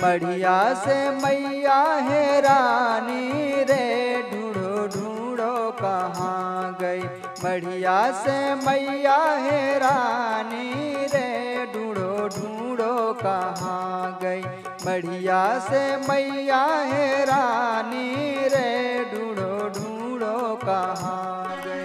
बढ़िया से मैया है रानी रे, ढूंढो ढूंढो कहाँ गई। बढ़िया से मैया है रानी रे, ढूंढो ढूंढो कहाँ गई। बढ़िया से मैया है रानी रे, ढूंढो ढूंढो कहाँ गई।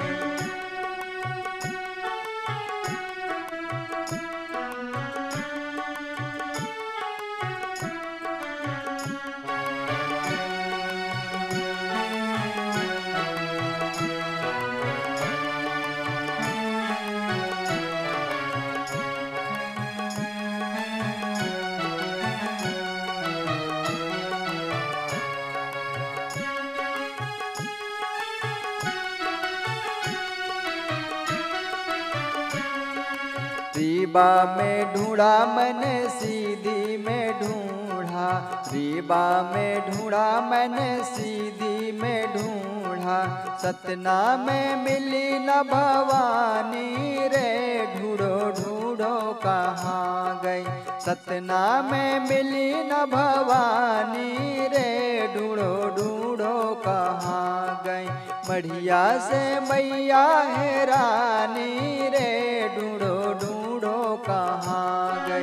रीबा में ढूंढा मैंने सीधी में ढूंढा, रीबा में ढूंढा मैंने सीधी में ढूंढा। सतना में मिली न भवानी रे, ढूंढो ढूंढो कहाँ गई। सतना में मिली न भवानी रे, ढूंढो ढूंढो कहाँ गई। बढ़िया से मैया है रानी रे, ढूंढो ढूंढो कहाँ गई।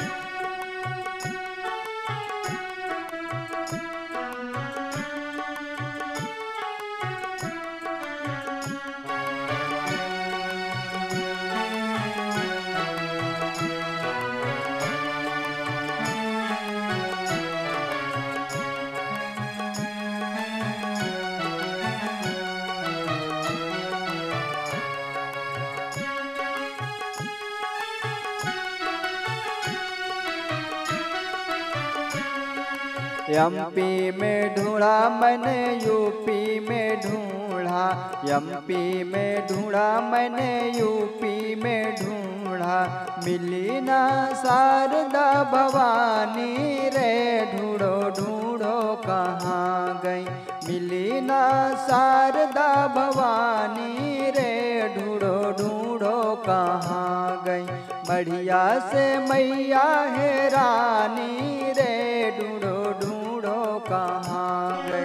एमपी में ढूंढा मैंने यूपी में ढूंढा, एमपी में ढूंढा मैंने यूपी में ढूंढा। मिली ना शारदा भवानी रे, ढूंढो ढूंढो कहाँ गई। मिली ना शारदा भवानी रे, ढूंढो ढूंढो कहाँ गई। बढ़िया से मैया है रानी रे, ढूंढो ढूंढो कहाँ गई।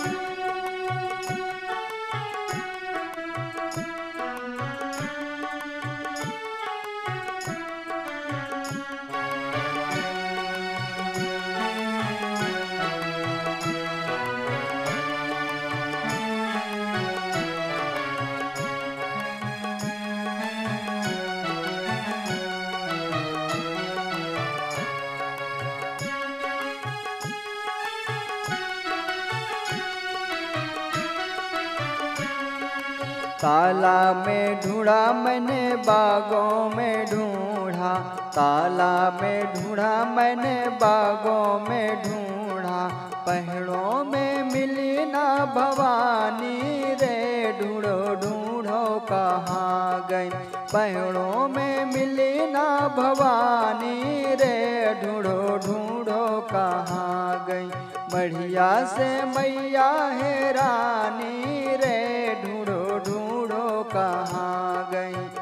ताला में ढूंढा मैंने बागों में ढूंढा, ताला में ढूंढा मैंने बागों में ढूंढा। पहाड़ों में मिली ना भवानी रे, ढूंढो ढूंढो कहाँ गई। पहाड़ों में मिली ना भवानी रे, ढूंढो ढूंढो कहाँ गई। बढ़िया से मैया है रानी रे, ढूंढो ढूंढो कहाँ गई।